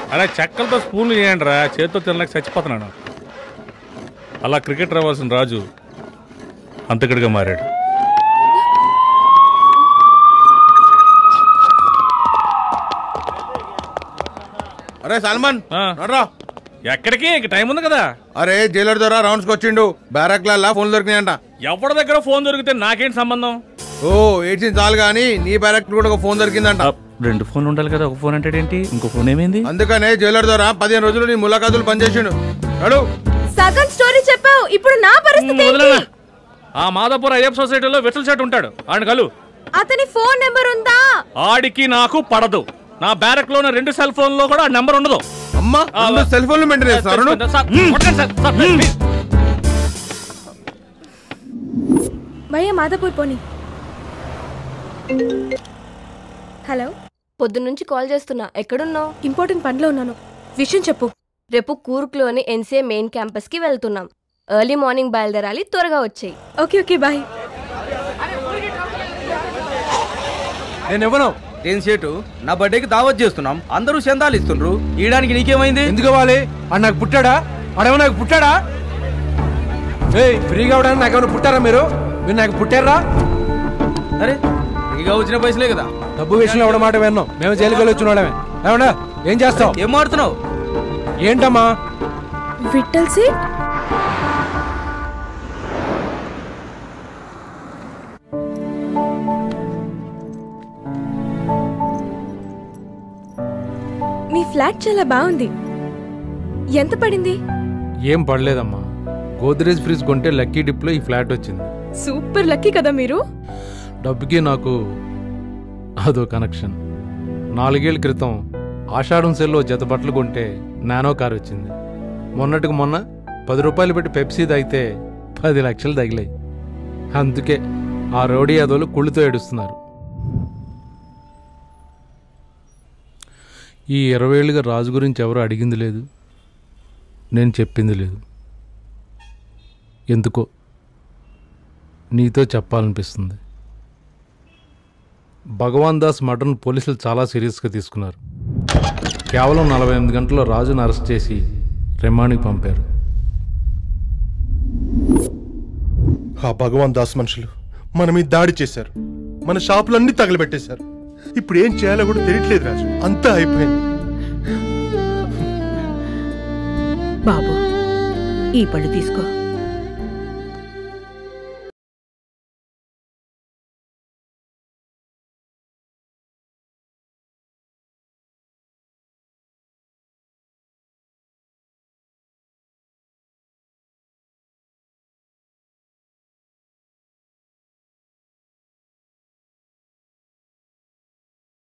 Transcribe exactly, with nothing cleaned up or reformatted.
అలా చెక్కలతో స్పూన్లు చేయండి రా, చేతితో తినలేక చచ్చిపోతున్నాను. అలా క్రికెటర్ అవ్వాల్సిన రాజు అంతకుడిగా మారాడు. అరే సల్మాన్ నడరా. ఎక్కడికి? ఇంక టైం ఉంది కదా. అరే జైలర్ ద్వారా రౌండ్స్కి వచ్చిండు. బ్యారక్లల్లా ఫోన్ దొరికినాయంట. ఎవరి దగ్గర ఫోన్ దొరికితే నాకేంటి సంబంధం? ఓ ఏడ్చింది చాలు కానీ నీ బ్యారక్ కూడా ఒక ఫోన్ దొరికిందంట. రెండు ఫోన్లు ఉండాలి కదా, ఒక ఫోన్ అంటే ఏంటి? ఇంకో ఫోన్ ఏమైంది? అందుకనే జైలర్ ద్వారా పదిహేను రోజులు నీ ములాఖాతులు పనిచేసిండు. నడు. సగం స్టోరీ చెప్పావు, ఇప్పుడు నా పరిస్థితి ఏంటి? ఆ మాదాపూర్ అయ్యప్ప సొసైటీలో విఠల్ షెట్ ఉంటాడు, ఆయన కలు. అతని ఫోన్ నెంబర్ ఉందా? ఆడికి నాకు పడదు. నా బ్యారక్ లో రెండు సెల్ ఫోన్ లో కూడా నెంబర్ ఉండదు. అమ్మా సెల్ ఫోన్ లో మెయింటైన్ చేస్తారు. భయ్యా మాదాపూర్ పోనీ. హలో, పొద్దున్నుంచి కాల్ చేస్తున్నా, ఎక్కడున్నావు? ఇంపార్టెంట్ పనిలో ఉన్నాను. విషయం చెప్పు. రేపు కూర్గ్లోని ఎన్సీఏ మెయిన్ క్యాంపస్ కి వెళ్తున్నాం. ఎర్లీ మార్నింగ్ బయలుదేరాలి, త్వరగా వచ్చేయి. Okay okay bye. నేను ఇవ్వను. ఏం సేటు, నా బర్త్డేకి దావత్ చేస్తున్నాం, అందరూ చందాలు ఇస్తుండ్రు, ఇయడానికి నీకేమైంది? ఎందుకు ఇవ్వాలి? ఆడు నాకు పుట్టాడా? ఆడేమో నాకు పుట్టాడా? ఏయ్ ఫ్రీగా అవడానికి నాకేమైనా పుట్టారా? మీరు మీరు నాకు పుట్టారా? అరే ఫ్రీగా వచ్చిన పైసలే కదా. డబ్బు విషయంలో ఎవడ మాట విన్నాం, మేము జైలుకి వెళ్ళి వచ్చిన వాళ్ళమే. ఏమన్నా ఏం చేస్తావు? ఏం మాడుతున్నావు? ఏంటమ్మా? విఠల్ సేట్ మీ ఫ్లాట్ చాలా బాగుంది. ఎంత పడింది? ఏం పడలేదమ్మా, గోద్రేజ్ ఫ్రిడ్జ్ కొంటే లక్కీ డిప్లో ఈ ఫ్లాట్ వచ్చింది. సూపర్ లక్కీ కదా మీరు. డబ్బుకి నాకు అదో కనెక్షన్. నాలుగేళ్ల క్రితం ఆషాఢం సెల్లో జత బట్టలు కొంటే నానో కార్ వచ్చింది. మొన్నటికి మొన్న పది రూపాయలు పెట్టి పెప్సీ తాగితే పది లక్షలు తగిలాయి. అందుకే ఆ రౌడీ యాదవులు కుళ్ళుతో ఏడుస్తున్నారు. ఈ ఇరవై ఏళ్ళుగా రాజు గురించి ఎవరు అడిగింది లేదు, నేను చెప్పింది లేదు. ఎందుకో నీతో చెప్పాలనిపిస్తుంది. భగవాన్ దాస్ మర్డర్ను పోలీసులు చాలా సీరియస్గా తీసుకున్నారు. కేవలం నలభై ఎనిమిది గంటల్లో రాజును అరెస్ట్ చేసి రిమాండ్కి పంపారు. ఆ భగవాన్ దాస్ మనుషులు మన మీద దాడి చేశారు, మన షాపులన్నీ తగలబెట్టేశారు. ఇప్పుడు ఏం చేయాలో కూడా తెలియట్లేదు రాజు, అంతా అయిపోయింది. బాబు ఈ పళ్ళు తీసుకో.